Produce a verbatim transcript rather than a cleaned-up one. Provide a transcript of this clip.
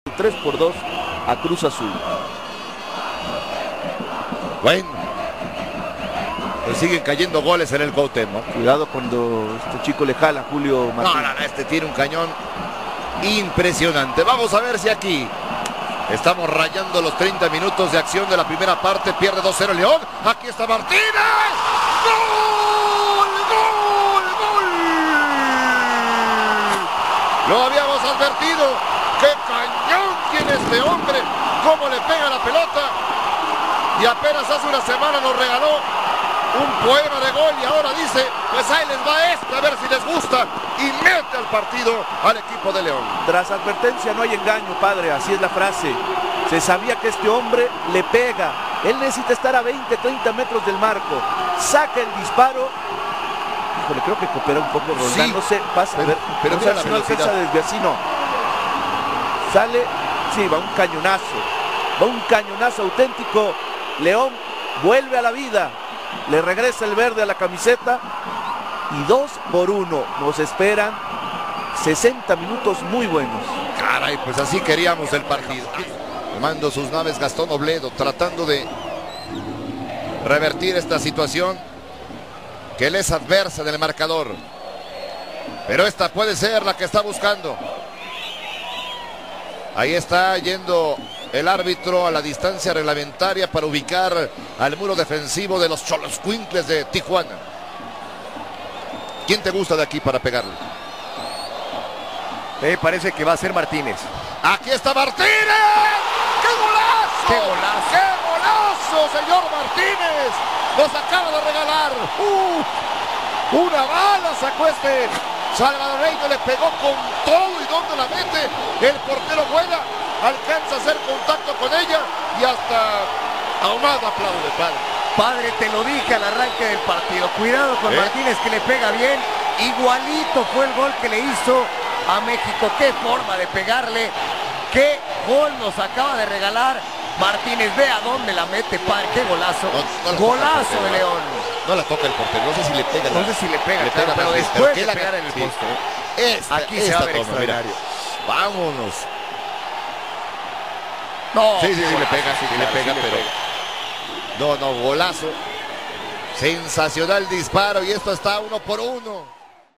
tres por dos a Cruz Azul. Bueno, pues siguen cayendo goles en el Cuauhtémoc. Cuidado cuando este chico le jala, Julio Martín. No, no, no, este tiene un cañón impresionante. Vamos a ver si aquí estamos rayando los treinta minutos de acción de la primera parte. Pierde dos cero León. Aquí está Martínez. ¡Gol! ¡Gol! ¡Gol! Lo habíamos advertido. ¡Qué cañón tiene este hombre! ¡Cómo le pega la pelota! Y apenas hace una semana nos regaló un poema de gol y ahora dice, pues ahí les va este, a ver si les gusta, y mete al partido al equipo de León. Tras advertencia no hay engaño, padre, así es la frase. Se sabía que este hombre le pega. Él necesita estar a veinte, treinta metros del marco. Saca el disparo. Híjole, creo que coopera un poco Roldán. Sí, no sé, pasa, pero, a ver, pero no mira sé la si no alcanza velocidad. desde así, no. Sale, sí, va un cañonazo. Va un cañonazo auténtico. León vuelve a la vida. Le regresa el verde a la camiseta. Y dos por uno. Nos esperan sesenta minutos muy buenos. Caray, pues así queríamos el partido. Tomando sus naves Gastón Obledo, tratando de revertir esta situación que le es adversa del marcador. Pero esta puede ser la que está buscando. Ahí está yendo el árbitro a la distancia reglamentaria para ubicar al muro defensivo de los Xoloscuincles de Tijuana. ¿Quién te gusta de aquí para pegarle? Me parece que va a ser Martínez. Aquí está Martínez. ¡Qué golazo! ¡Qué golazo! ¡Qué golazo, señor Martínez! Nos acaba de regalar. Uh, una bala sacó este salvadoreño, le pegó con todo y donde la mete. El portero vuela, alcanza a hacer contacto con ella y hasta ahumado aplaude, padre. Padre, te lo dije al arranque del partido. Cuidado con ¿Eh? Martínez, que le pega bien. Igualito fue el gol que le hizo a México. Qué forma de pegarle. Qué gol nos acaba de regalar Martínez. Ve a dónde la mete, padre. Qué golazo. No, no la Golazo toca el de portero. León. No la toca el portero, no sé si le pega. No la- sé si le pega, le claro, pega pero más, después que de la- pegar en el sí. poste. Esta, Aquí se esta va a ver toma, mira. extraordinario. Vámonos. No, Sí, sí, sí, le golazo, pega, sí, le claro, pega, sí pero... pega. No, no, golazo. Sensacional disparo y esto está uno por uno.